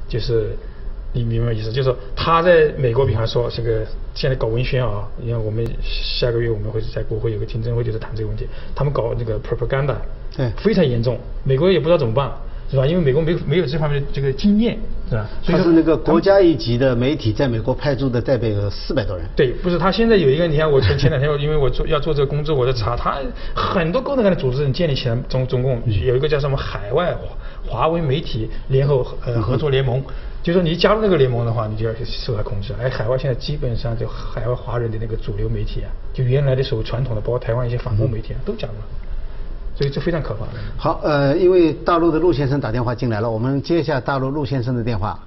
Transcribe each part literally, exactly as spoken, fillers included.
就是你明白意思，就是说他在美国，比方说这个现在搞文宣啊，你看我们下个月我们会在国会有个听证会，就是谈这个问题，他们搞那个 propaganda， 对， 非常严重，美国也不知道怎么办。是吧？因为美国没有没有这方面的这个经验，是吧？ 他是那个国家一级的媒体，在美国派驻的代表有四百多人。 对，不是他现在有一个，你看我前前两天，因为我做要做这个工作，我在查，他很多各种各样的组织建立起来，中中共有一个叫什么海外华为媒体联合呃合作联盟，就说你加入那个联盟的话，你就要受它控制。哎，海外现在基本上就海外华人的那个主流媒体啊，就原来的时候传统的，包括台湾一些反共媒体啊，都加入了。所以这非常可怕。 好，呃，因为大陆的陆先生打电话进来了，我们接一下大陆陆先生的电话。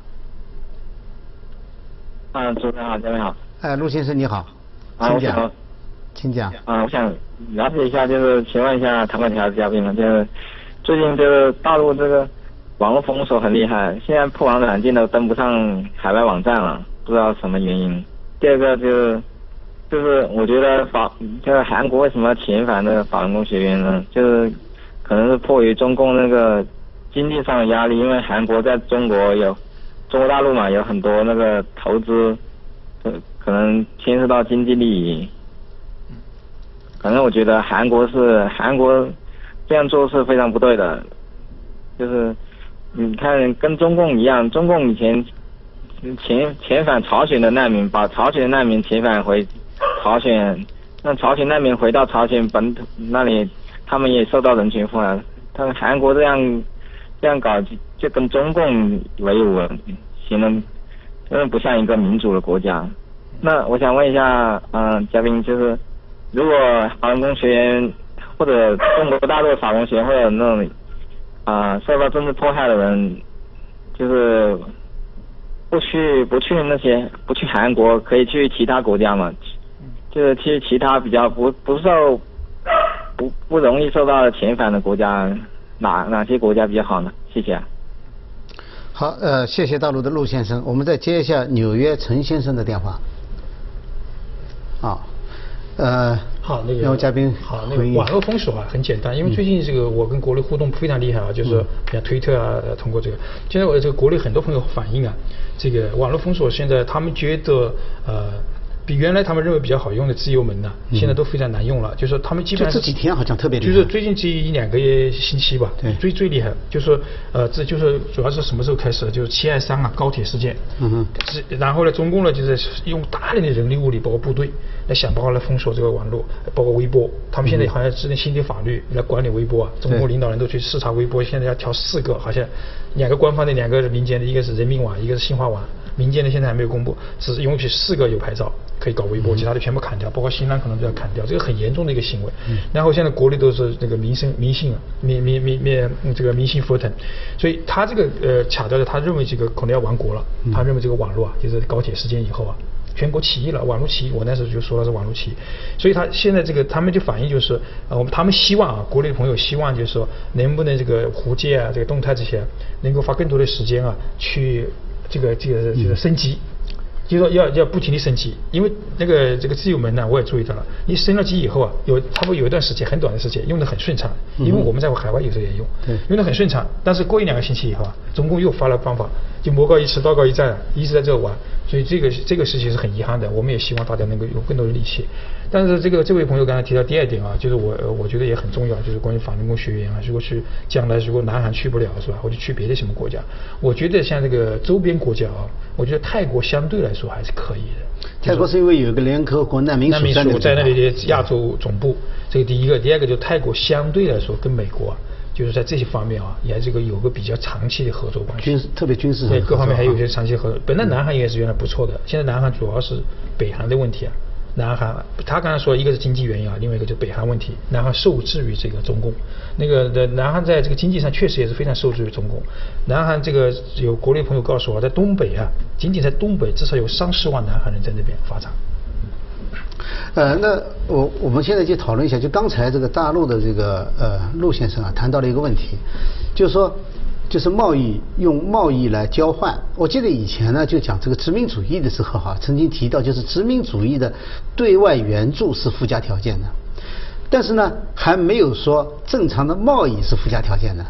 啊，主持人好，嘉宾好。 哎，陆先生你好，请讲，请讲。 啊，我想了解一下，就是请问一下唐管条的嘉宾们，就是最近这个大陆这个网络封锁很厉害，现在破网软件都登不上海外网站了，不知道什么原因。第二个就是。就是我觉得法，就是韩国为什么要遣返那个法轮功学员呢？就是可能是迫于中共那个经济上的压力，因为韩国在中国有中国大陆嘛，有很多那个投资，可能牵涉到经济利益。反正我觉得韩国是韩国这样做是非常不对的，就是你看跟中共一样，中共以前遣遣返朝鲜的难民，把朝鲜的难民遣返回。朝鲜，那朝鲜难民回到朝鲜本土那里，他们也受到人权迫害。他们韩国这样这样搞，就跟中共为伍，显得根本不像一个民主的国家。那我想问一下，嗯、呃，嘉宾，就是如果法轮功学员或者中国大陆法轮学会那种啊、呃、受到政治迫害的人，就是不去不去那些不去韩国，可以去其他国家嘛？就是去其他比较不不受不不容易受到遣返的国家，哪哪些国家比较好呢？谢谢。 好，呃，谢谢大陆的陆先生，我们再接一下纽约陈先生的电话。啊，呃， 好，那个两位嘉宾， 好，那个网络封锁啊，很简单，因为最近这个我跟国内互动非常厉害啊，就是像推特啊，通过这个，现在我这个国内很多朋友反映啊，这个网络封锁现在他们觉得呃。比原来他们认为比较好用的自由门呢、啊，嗯、现在都非常难用了。就是他们基本上这几天好像特别厉害， 就是最近这一两个月星期吧， 对， 最最厉害。就是呃，这就是主要是什么时候开始？就是七二三啊，高铁事件。嗯哼。然后呢，中共呢就是用大量的人力物力，包括部队来想办法来封锁这个网络，包括微博。他们现在好像制定新的法律来管理微博啊。中国领导人都去视察微博，现在要调四个，好像两个官方的，两个民间的，一个是人民网，一个是新华网。民间的现在还没有公布，只是允许四个有牌照可以搞微博，其他的全部砍掉，包括新浪可能都要砍掉，这个很严重的一个行为。嗯、然后现在国内都是那个民生民信啊，民民民民这个民心浮腾，所以他这个呃卡掉的，他认为这个可能要亡国了，嗯、他认为这个网络啊，就是高铁事件以后啊。全国起义了，网络起义，我那时候就说了是网络起义，所以他现在这个他们就反映就是，呃，我们他们希望啊，国内的朋友希望就是说，能不能这个胡界啊，这个动态这些，能够花更多的时间啊，去这个这个这个升级。就是说要要不停的升级，因为那个这个自由门呢，我也注意到了，你升了级以后啊，有差不多有一段时间很短的时间用的很顺畅，因为我们在海外有时候也用，嗯、用的很顺畅。但是过一两个星期以后啊，中共又发了方法，就魔高一尺道高一丈啊，一直在这玩，所以这个这个事情是很遗憾的。我们也希望大家能够有更多的力气。但是这个这位朋友刚才提到第二点啊，就是我我觉得也很重要，就是关于法轮功学员啊，如果去将来如果南韩去不了是吧，或者去别的什么国家，我觉得像这个周边国家啊，我觉得泰国相对来说还是可以的。 泰国是因为有一个联合国难民难民署在那里的亚洲总部，这个第一个，第二个就是泰国相对来说跟美国啊，就是在这些方面啊，也这个有个比较长期的合作关系， 军事特别军事对各方面还有一些长期合作。本来南韩也是原来不错的，现在南韩主要是北韩的问题啊。南韩，他刚才说一个是经济原因啊，另外一个就是北韩问题。南韩受制于这个中共，那个的南韩在这个经济上确实也是非常受制于中共。南韩这个有国内朋友告诉我，在东北啊，仅仅在东北至少有三十万南韩人在那边发展。 呃，那我我们现在就讨论一下，就刚才这个大陆的这个呃陆先生啊谈到了一个问题，就是说。就是贸易用贸易来交换，我记得以前呢就讲这个殖民主义的时候哈、啊，曾经提到就是殖民主义的对外援助是附加条件的，但是呢还没有说正常的贸易是附加条件的。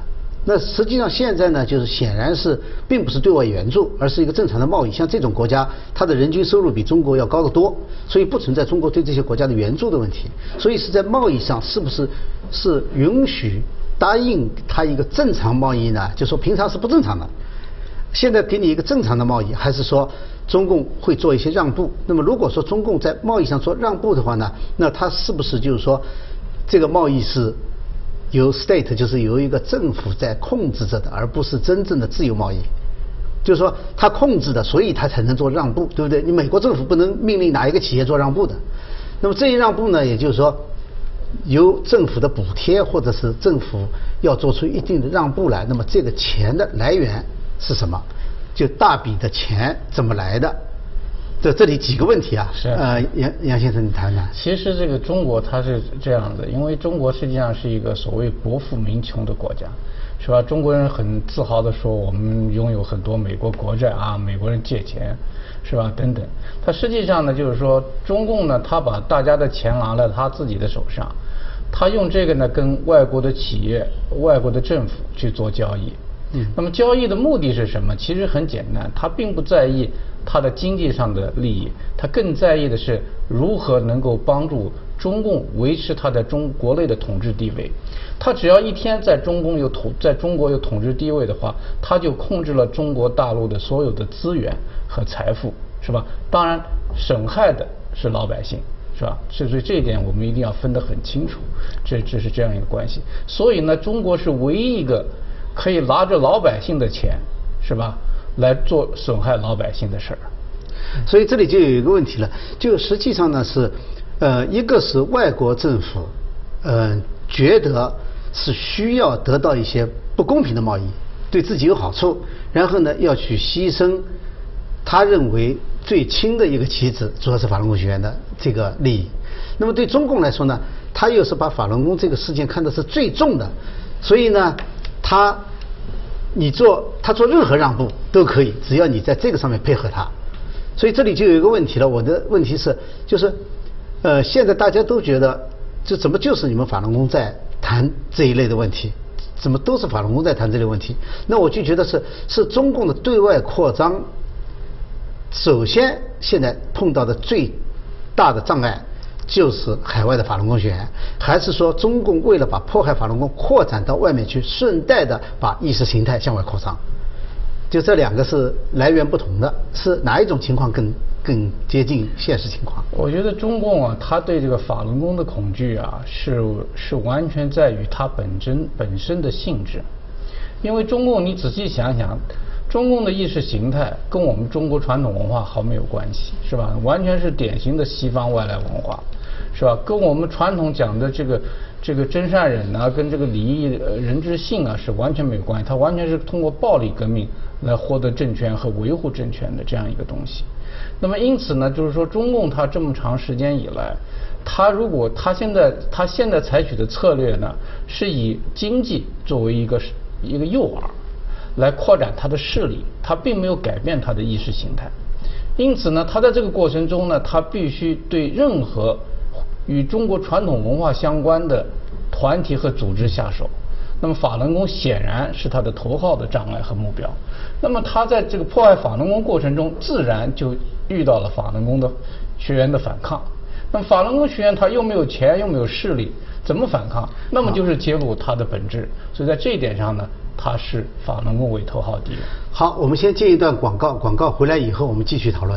那实际上现在呢，就是显然是并不是对外援助，而是一个正常的贸易。像这种国家，它的人均收入比中国要高得多，所以不存在中国对这些国家的援助的问题。所以是在贸易上，是不是是允许答应它一个正常贸易呢？就说平常是不正常的，现在给你一个正常的贸易，还是说中共会做一些让步？那么如果说中共在贸易上做让步的话呢，那它是不是就是说这个贸易是由 state 就是由一个政府在控制着的，而不是真正的自由贸易？就是说他控制的，所以他才能做让步，对不对？你美国政府不能命令哪一个企业做让步的。那么这一让步呢，也就是说由政府的补贴或者是政府要做出一定的让步来，那么这个钱的来源是什么？就大笔的钱怎么来的？这这里几个问题啊， 是呃，杨杨先生你谈谈。 其实这个中国它是这样的，因为中国实际上是一个所谓国富民穷的国家，是吧？中国人很自豪的说我们拥有很多美国国债啊，美国人借钱，是吧？等等。它实际上呢，就是说中共呢，他把大家的钱拿在他自己的手上，他用这个呢跟外国的企业、外国的政府去做交易。嗯，那么交易的目的是什么？其实很简单，他并不在意他的经济上的利益，他更在意的是如何能够帮助中共维持他在中国内的统治地位。他只要一天在中共有统在中国有统治地位的话，他就控制了中国大陆的所有的资源和财富，是吧？当然，损害的是老百姓，是吧？所以这一点我们一定要分得很清楚，这这是这样一个关系。所以呢，中国是唯一一个可以拿着老百姓的钱，是吧，来做损害老百姓的事儿。 所以这里就有一个问题了，就实际上呢是，呃，一个是外国政府，呃，觉得是需要得到一些不公平的贸易，对自己有好处，然后呢要去牺牲他认为最轻的一个棋子，主要是法轮功学员的这个利益。那么对中共来说呢，他又是把法轮功这个事件看的是最重的，所以呢，他你做他做任何让步都可以，只要你在这个上面配合他。所以这里就有一个问题了，我的问题是，就是呃，现在大家都觉得，这怎么就是你们法轮功在谈这一类的问题，怎么都是法轮功在谈这类问题？那我就觉得是是中共的对外扩张，首先现在碰到的最大的障碍就是海外的法轮功学员，还是说中共为了把迫害法轮功扩展到外面去，顺带的把意识形态向外扩张？就这两个是来源不同的，是哪一种情况更更接近现实情况？ 我觉得中共啊，他对这个法轮功的恐惧啊，是是完全在于它本身本身的性质。因为中共，你仔细想想，中共的意识形态跟我们中国传统文化毫没有关系，是吧？完全是典型的西方外来文化，是吧？跟我们传统讲的这个这个真善忍啊，跟这个礼义仁智信啊是完全没有关系，它完全是通过暴力革命来获得政权和维护政权的这样一个东西。那么因此呢，就是说中共它这么长时间以来，它如果它现在它现在采取的策略呢，是以经济作为一个一个诱饵来扩展它的势力，它并没有改变它的意识形态。因此呢，它在这个过程中呢，它必须对任何与中国传统文化相关的团体和组织下手。那么法轮功显然是他的头号的障碍和目标。那么他在这个迫害法轮功过程中，自然就遇到了法轮功的学员的反抗。那么法轮功学员他又没有钱又没有势力，怎么反抗？那么就是揭露他的本质。所以在这一点上呢，他是法轮功为头号敌人。 好，我们先接一段广告，广告回来以后我们继续讨论。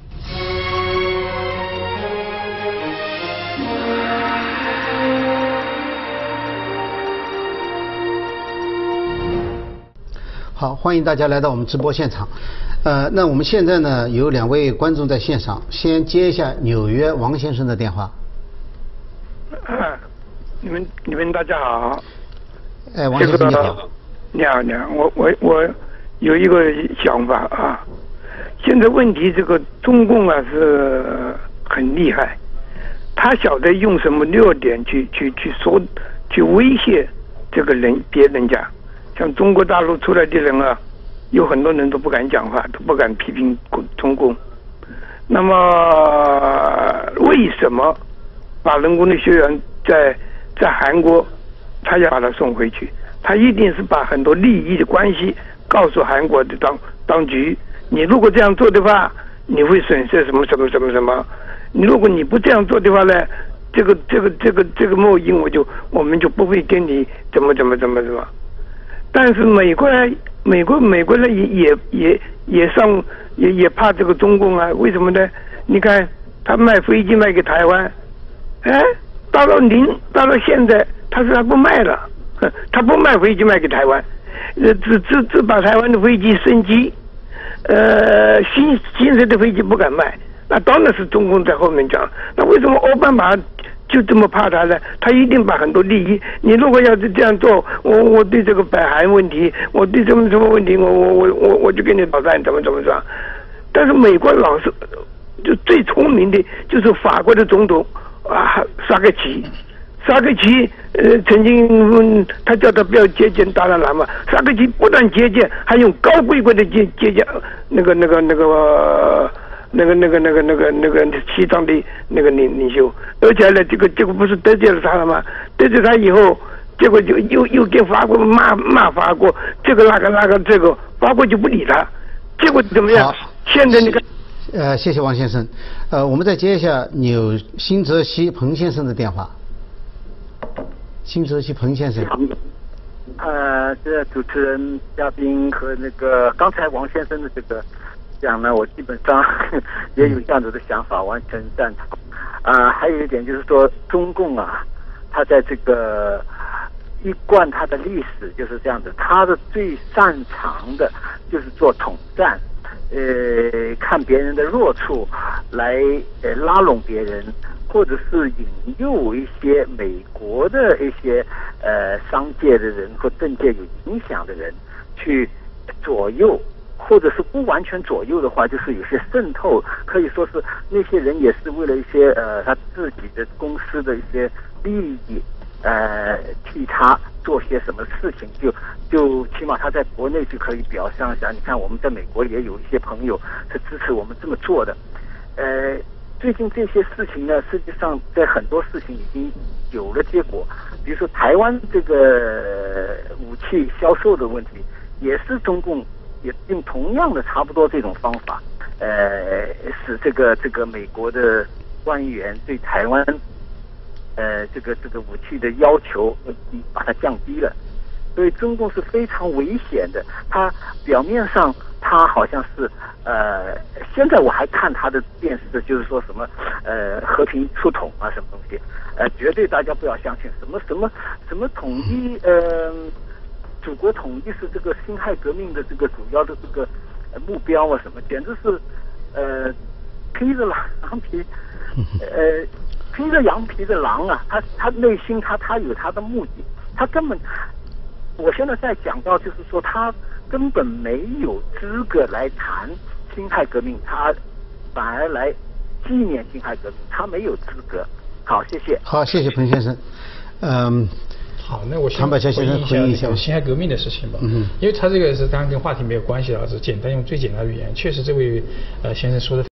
好，欢迎大家来到我们直播现场。呃，那我们现在呢有两位观众在线上，先接一下纽约王先生的电话。 啊，你们你们大家好。 哎，王先生你好。 你好，你好，我我我有一个想法啊。现在问题，这个中共啊是很厉害，他晓得用什么弱点去去去说去威胁这个人别人家。像中国大陆出来的人啊，有很多人都不敢讲话，都不敢批评中共。那么为什么法轮功的学员在在韩国，他要把他送回去？ 他一定是把很多利益的关系告诉韩国的当当局，你如果这样做的话，你会损失什么什么什么什么，你如果你不这样做的话呢，这个这个这个这个贸易我就我们就不会跟你怎么怎么怎么怎么。但是美国呢，美国美国呢也也也也上也也怕这个中共啊，为什么呢？你看他卖飞机卖给台湾，哎，到了零到了现在，他说他不卖了，他不卖飞机卖给台湾，呃，只只只把台湾的飞机升级，呃，新新式的飞机不敢卖，那当然是中共在后面讲。那为什么奥巴马就这么怕他呢？他一定把很多利益，你如果要是这样做，我我对这个北韩问题，我对什么什么问题，我我我我我就跟你捣战，怎么怎么着。但是美国老是就最聪明的就是法国的总统啊，沙克奇。沙克奇呃曾经、嗯、他叫他不要接见达赖喇嘛，沙克奇不但接见，还用高规格的接接见那个那个那个。呃那个、那个、那个、那个、那个西藏的那个领领袖，而且呢，这个结果不是得罪了他了吗？得罪他以后，结果就又又跟法国骂骂法国，这个那个那个这个，法国就不理他，结果怎么样？现在你看， 呃，谢谢王先生，呃，我们再接一下纽新泽西彭先生的电话。新泽西彭先生。 呃，这主持人、嘉宾和那个刚才王先生的这个。讲呢，我基本上也有这样子的想法，完全赞同。啊、呃，还有一点就是说，中共啊，他在这个一贯他的历史就是这样子，他的最擅长的就是做统战，呃，看别人的弱处来呃拉拢别人，或者是引诱一些美国的一些呃商界的人或政界有影响的人去左右。或者是不完全左右的话，就是有些渗透，可以说是那些人也是为了一些呃他自己的公司的一些利益，呃替他做些什么事情，就就起码他在国内就可以表象一下。你看我们在美国也有一些朋友是支持我们这么做的，呃，最近这些事情呢，实际上在很多事情已经有了结果，比如说台湾这个武器销售的问题，也是中共。也用同样的差不多这种方法，呃，使这个这个美国的官员对台湾，呃，这个这个武器的要求，把它降低了。所以中共是非常危险的。它表面上它好像是呃，现在我还看他的电视，就是说什么呃和平出统啊什么东西，呃，绝对大家不要相信什么什么什么统一呃。祖国统一是这个辛亥革命的这个主要的这个目标啊，什么简直是呃披着狼皮，呃披着羊皮的狼啊！他他内心他他有他的目的，他根本我现在在讲到就是说他根本没有资格来谈辛亥革命，他反而来纪念辛亥革命，他没有资格。好，谢谢。 好，谢谢彭先生。嗯。 好，那我先唐百强先生回应一下辛亥革命的事情吧。 嗯， 因为他这个是当然跟话题没有关系了，只简单用最简单的语言。确实，这位呃先生说的。